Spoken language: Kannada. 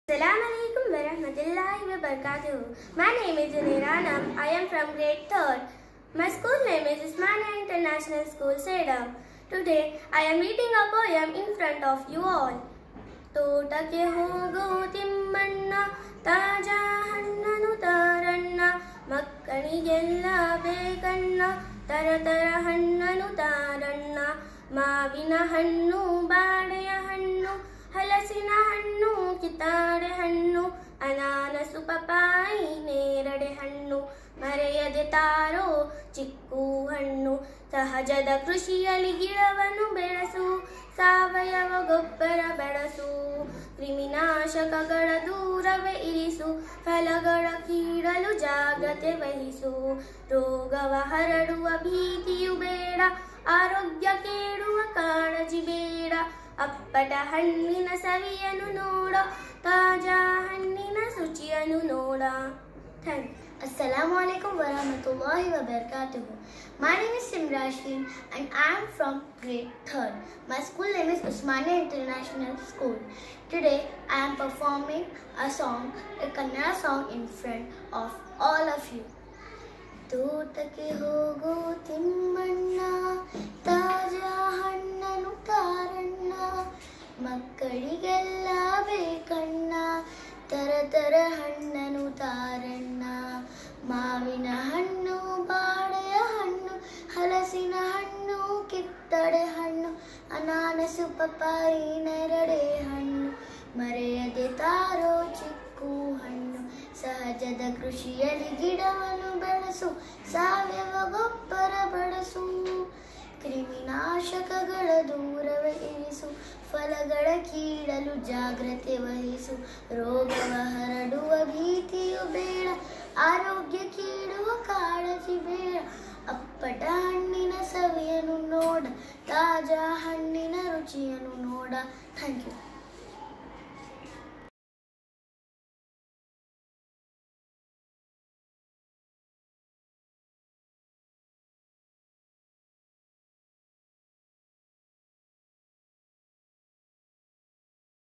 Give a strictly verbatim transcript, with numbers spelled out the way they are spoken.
Assalamualaikum warahmatullahi wabarakatuh. My name is Zunaira Anam. I am from grade third. My school name is Usmania International School, Sedam. Today I am reading a poem in front of you all. ತೋಟಕ್ಕೆ ಹೋಗೋ ತಿಮ್ಮಣ್ಣ ತಾಜಾ ಹಣ್ಣನು ತಾರಣ್ಣ ಮಕ್ಕಳಿಗೆಲ್ಲ ಬೇಕಣ್ಣ ತರ ತರ ಹಣ್ಣನು ತಾರಣ್ಣ ಮಾವಿನ ಹಣ್ಣು ಬಾಳೆಯ ಹಣ್ಣು ಹಲಸಿನ ಹಣ್ಣು ಕಿತ್ತಾಳೆ ಹಣ್ಣು ಅನಾನಸು ಪಪಾಯಿ ನೇರಳೆ ಹಣ್ಣು ಮರೆಯದೆ ತಾರೋ ಚಿಕ್ಕು ಹಣ್ಣು ಸಹಜದ ಕೃಷಿಯಲ್ಲಿ ಗಿಡವನ್ನು ಬೆಳೆಸು ಸಾವಯವ ಗೊಬ್ಬರ ಬಳಸು ಕ್ರಿಮಿನಾಶಕಗಳ ದೂರವೇ ಇರಿಸು ಫಲಗಳ ಕೀಳಲು ಜಾಗ್ರತೆ ವಹಿಸು ರೋಗವ ಹರಡುವ ಭೀತಿಯು ಬೇಡ ಆರೋಗ್ಯ ಕೇಳುವ ಕಾಳಜಿ ಬೇಡ ಅಪ್ಪಟ ಹಣ್ಣಿನ ಸವಿಯನ್ನು ನೋಡ ತಾಜಾ ಹಣ್ಣಿನ ಶುಚಿಯನ್ನು ನೋಡ. Thank you. Assalamu alaikum warahmatullahi wabarakatuh. My name is Simrasheen and I am from grade third. My school name is Usmania International School. Today I am performing a song, a Kannada song in front of all of you. ತೋಟಕ್ಕೆ ಹೋಗೋ ತಿಮ್ಮಣ್ಣ ತಾಜಾ ಹಣ್ಣನು ತಾರಣ್ಣ ಮಕ್ಕಳಿಗೆಲ್ಲ ಬೇಕಣ್ಣ ತರ ತರ ಹಣ್ಣನು ತಾರಣ್ಣ ಮಾವಿನ ಹಣ್ಣು ಬಾಳೆಯ ಹಣ್ಣು ಹಲಸಿನ ಹಣ್ಣು ಕಿತ್ತಳೆ ಹಣ್ಣು ಅನಾನಸು ಪಪಾಯಿ ನೆರಳೆ ಹಣ್ಣು ಮರೆಯದೆ ತಾರೋ ಚಿಕ್ಕು ಹಣ್ಣು ಸಹಜದ ಕೃಷಿಯಲ್ಲಿ ಗಿಡವನ್ನು ಬೆಳೆಸು ಸಾವಯವ ಗೊಬ್ಬರ ಬಳಸು ಕ್ರಿಮಿನಾಶಕಗಳ ದೂರವೇ ಇರಿಸು ಫಲಗಳ ಕೀಳಲು ಜಾಗ್ರತೆ ವಹಿಸು ರೋಗವ ಹರಡುವ ಭೀತಿಯು ಬೇಡ ಆರೋಗ್ಯ ಕೀಳುವ ಕಾಳಜಿ ಬೇಡ ಅಪ್ಪಟ ಹಣ್ಣಿನ ಸವಿಯನ್ನು ನೋಡ ತಾಜಾ ಹಣ್ಣಿನ ರುಚಿಯನ್ನು ನೋಡ. Thank you.